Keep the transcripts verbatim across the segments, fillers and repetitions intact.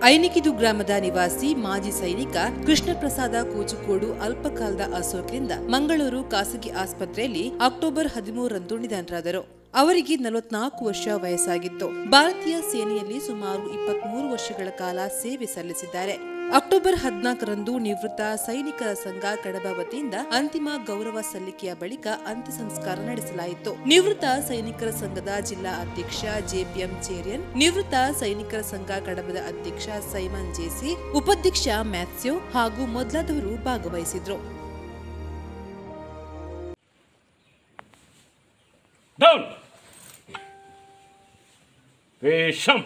ಐನಿಕಿದು ಗ್ರಾಮದ ನಿವಾಸಿ ಮಾಜಿ ಸೈನಿಕ ಕೃಷ್ಣ ಪ್ರಸಾದ ಕೂಚುಕೋಡು ಅಲ್ಪಕಾಲದ ಅಸೌಖ್ಯದಿಂದ ಮಂಗಳೂರು ಖಾಸಗಿ ಆಸ್ಪತ್ರೆಯಲ್ಲಿ ಅಕ್ಟೋಬರ್ ಹದಿಮೂರರಂದು ನಿಧನರಾದರು. ಅವರಿಗೆ ನಲವತ್ನಾಲ್ಕು ವರ್ಷ ವಯಸ್ಸಾಗಿತ್ತು. ಭಾರತೀಯ ಸೇನೆಯಲ್ಲಿ ಸುಮಾರು ಇಪ್ಪತ್ಮೂರು ವರ್ಷಗಳ ಕಾಲ ಸೇವೆ ಸಲ್ಲಿಸಿದ್ದಾರೆ. ಅಕ್ಟೋಬರ್ ಹದಿನಾಲ್ಕರಂದು ನಿವೃತ್ತ ಸೈನಿಕರ ಸಂಘ ಕಡಬ ವತಿಯಿಂದ ಅಂತಿಮ ಗೌರವ ಸಲ್ಲಿಕೆಯ ಬಳಿಕ ಅಂತ್ಯ ಸಂಸ್ಕಾರ ನಡೆಸಲಾಯಿತು. ನಿವೃತ್ತ ಸೈನಿಕರ ಸಂಘದ ಜಿಲ್ಲಾ ಅಧ್ಯಕ್ಷ ಜೆಪಿಎಂ ಚೇರಿಯನ್, ನಿವೃತ್ತ ಸೈನಿಕರ ಸಂಘ ಕಡಬದ ಅಧ್ಯಕ್ಷ ಸೈಮನ್ ಜೇಸಿ, ಉಪಾಧ್ಯಕ್ಷ ಮ್ಯಾಥ್ಯೂ ಹಾಗೂ ಮೊದಲಾದವರು ಭಾಗವಹಿಸಿದ್ರು. ವೇಷಂ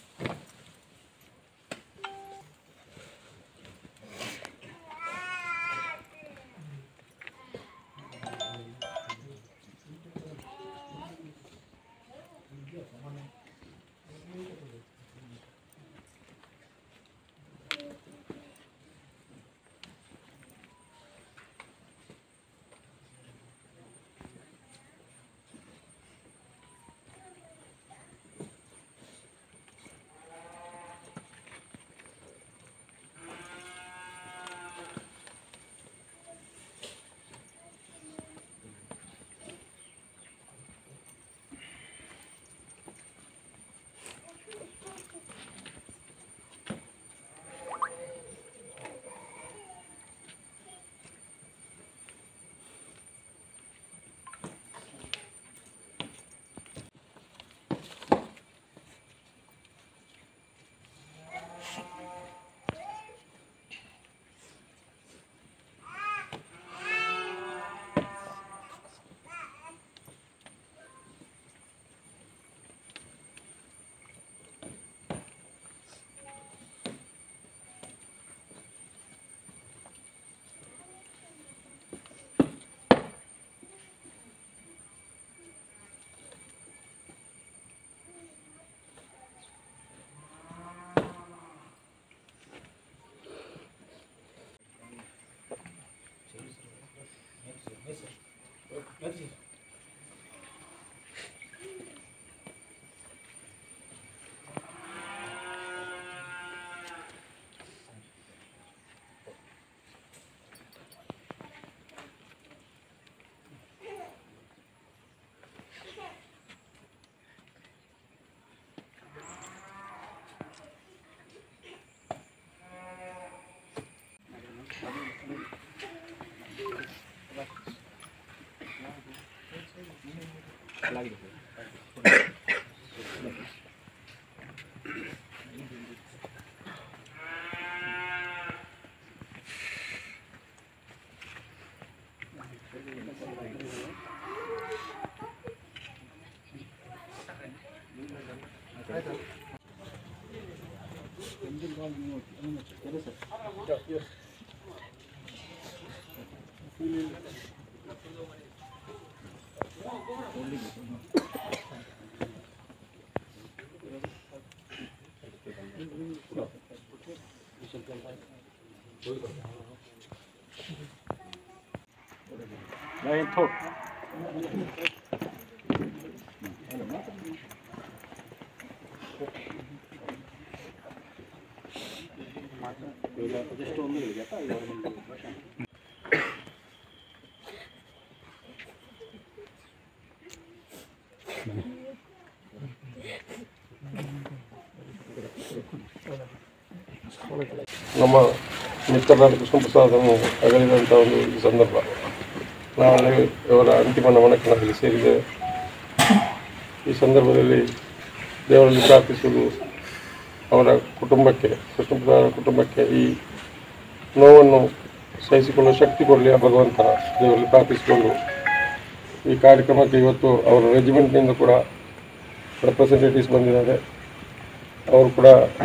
Nine thought. ನಮ್ಮ ಮಿತ್ರರಾದ ಕೃಷ್ಣ ಪ್ರಸಾದನ್ನು ಅಗಲಿದಂಥ ಒಂದು ಸಂದರ್ಭ. ನಾವು ಇವರ ಅಂತಿಮ ನಮನಕ್ಕೆ ನಾವಿಲ್ಲಿ ಸೇರಿದ್ದೇವೆ. ಈ ಸಂದರ್ಭದಲ್ಲಿ ದೇವರಲ್ಲಿ ಪ್ರಾರ್ಥಿಸುವುದು ಅವರ ಕುಟುಂಬಕ್ಕೆ, ಕೃಷ್ಣ ಪ್ರಸಾದ ಕುಟುಂಬಕ್ಕೆ ಈ ನೋವನ್ನು ಸಹಿಸಿಕೊಳ್ಳುವ ಶಕ್ತಿ ಕೊಡಲಿ ಆ ಭಗವಂತ ದೇವರಲ್ಲಿ ಪ್ರಾರ್ಥಿಸಿಕೊಂಡು ಈ ಕಾರ್ಯಕ್ರಮಕ್ಕೆ ಇವತ್ತು ಅವರ ರೆಜಿಮೆಂಟ್ನಿಂದ ಕೂಡ ರೆಪ್ರೆಸೆಂಟೇಟಿವ್ಸ್ ಬಂದಿದ್ದಾರೆ. ಅವರು ಕೂಡ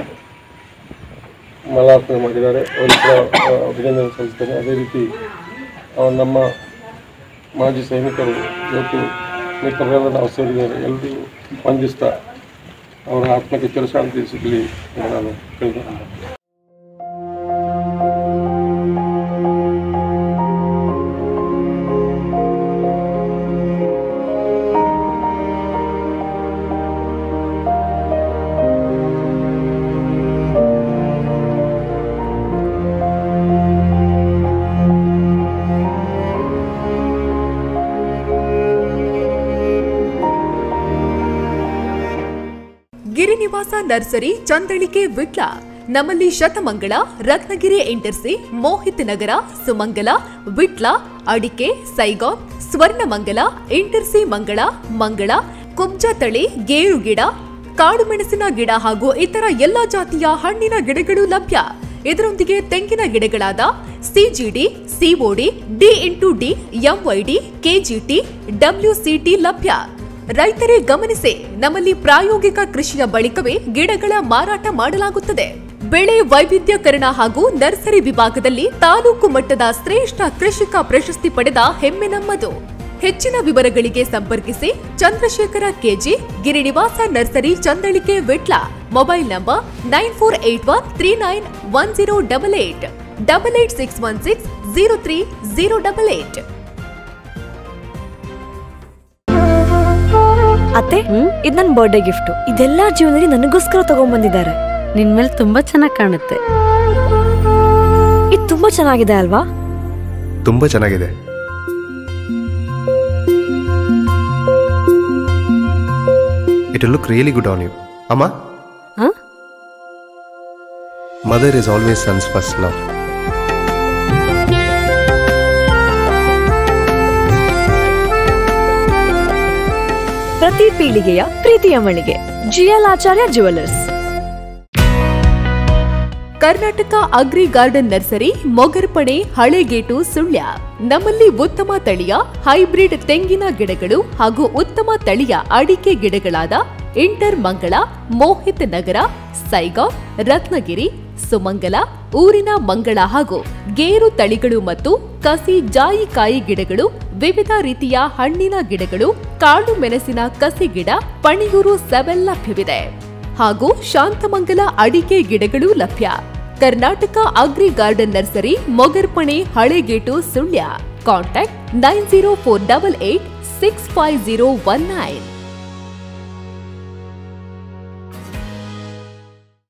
ಮಾಲಾರ್ಪಣೆ ಮಾಡಿದ್ದಾರೆ. ಅವರಿಗೆ ಕೂಡ ಅಭಿನಂದನೆ ಸಲ್ಲಿಸ್ತೇನೆ. ಅದೇ ರೀತಿ ನಮ್ಮ ಮಾಜಿ ಸೈನಿಕರು ಇವತ್ತು ಮಿತ್ರರೆಲ್ಲ ನಾವು ಸೇರಿದ್ದಾರೆ. ಎಲ್ಲರಿಗೂ ವಂದಿಸ್ತಾ ಅವರ ಆತ್ಮಕ್ಕೆ ಚಿರಶಾಂತಿ ಸಿಗಲಿ ಎಂದು ನಾನು ಕೇಳಿದೆ. ಗಿರಿನಿವಾಸ ನರ್ಸರಿ ಚಂದಳಿಕೆ ವಿಟ್ಲ. ನಮ್ಮಲ್ಲಿ ಶತಮಂಗಳ, ರತ್ನಗಿರಿ ಇಂಟರ್ಸಿ, ಮೋಹಿತ್ ನಗರ, ಸುಮಂಗಲ, ವಿಟ್ಲ, ಅಡಿಕೆ, ಸೈಗಾನ್, ಸ್ವರ್ಣಮಂಗಲ, ಇಂಟರ್ಸಿ ಮಂಗಳ, ಮಂಗಳ, ಕುಬ್ಜ ತಳಿ, ಗೇರು ಗಿಡ, ಕಾಡು ಮೆಣಸಿನ ಗಿಡ ಹಾಗೂ ಇತರ ಎಲ್ಲಾ ಜಾತಿಯ ಹಣ್ಣಿನ ಗಿಡಗಳು ಲಭ್ಯ. ಇದರೊಂದಿಗೆ ತೆಂಗಿನ ಗಿಡಗಳಾದ CGD, COD, D into D, MYD, KGT, WCT ಲಭ್ಯ. ರೈತರೇ ಗಮನಿಸಿ, ನಮ್ಮಲ್ಲಿ ಪ್ರಾಯೋಗಿಕ ಕೃಷಿಯ ಬಳಿಕವೇ ಗಿಡಗಳ ಮಾರಾಟ ಮಾಡಲಾಗುತ್ತದೆ. ಬೆಳೆ ವೈವಿಧ್ಯಕರಣ ಹಾಗೂ ನರ್ಸರಿ ವಿಭಾಗದಲ್ಲಿ ತಾಲೂಕು ಮಟ್ಟದ ಶ್ರೇಷ್ಠ ಕೃಷಿಕ ಪ್ರಶಸ್ತಿ ಪಡೆದ ಹೆಮ್ಮೆ ನಮ್ಮದು. ಹೆಚ್ಚಿನ ವಿವರಗಳಿಗೆ ಸಂಪರ್ಕಿಸಿ Chandrashekhara KG, Girinivasa nursery Chandalike Vitla. Mobile number nine four eight one three nine one zero double eight double eight six one six zero three zero double eight. ಅತ್ತೆ, ಇದು ನನ್ನ ಬರ್ಡೇ ಗಿಫ್ಟ್. ಇದೆಲ್ಲ ಜೀವನದಲ್ಲಿ ನನಗೋಸ್ಕರ ತಗೊಂಡ್ಬಂದಿದ್ದಾರೆ. ನಿನ್ ಮೇಲೆ ತುಂಬಾ ಚೆನ್ನಾಗಿ ಕಾಣುತ್ತೆ. ಇದು ತುಂಬಾ ಚೆನ್ನಾಗಿದೆ ಅಲ್ವಾ? ತುಂಬಾ ಚೆನ್ನಾಗಿದೆ. It will look really good on you. Amma? Huh? Mother is always son's first love. ಪ್ರತಿ ಪೀಳಿಗೆಯ ಪ್ರೀತಿಯ ಮಳಿಗೆ GL Acharya jewellers. Karnataka agri garden nursery, Mogarpane, Halegate, Sullia. ನಮ್ಮಲ್ಲಿ ಉತ್ತಮ ತಳಿಯ ಹೈಬ್ರಿಡ್ ತೆಂಗಿನ ಗಿಡಗಳು ಹಾಗೂ ಉತ್ತಮ ತಳಿಯ ಅಡಿಕೆ ಗಿಡಗಳಾದ ಇಂಟರ್ ಮಂಗಳ, ಮೋಹಿತ್ ನಗರ, ಸೈಗಾನ್, ರತ್ನಗಿರಿ, ಸುಮಂಗಲ, ಊರಿನ ಮಂಗಳ ಹಾಗೂ ಗೇರು ತಳಿಗಳು ಮತ್ತು ಕಸಿ ಜಾಯಿಕಾಯಿ ಗಿಡಗಳು, ವಿವಿಧ ರೀತಿಯ ಹಣ್ಣಿನ ಗಿಡಗಳು, ಕಾಳು ಮೆಣಸಿನ ಕಸಿ ಗಿಡ, ಪಣಿಯೂರು ಸೆವೆನ್ ಲಭ್ಯವಿದೆ ಹಾಗೂ ಶಾಂತಮಂಗಲ ಅಡಿಕೆ ಗಿಡಗಳು ಲಭ್ಯ. Karnataka agri garden nursery, Mogarpane, Halegate, Sullia. Contact nine zero four double eight six five zero one nine.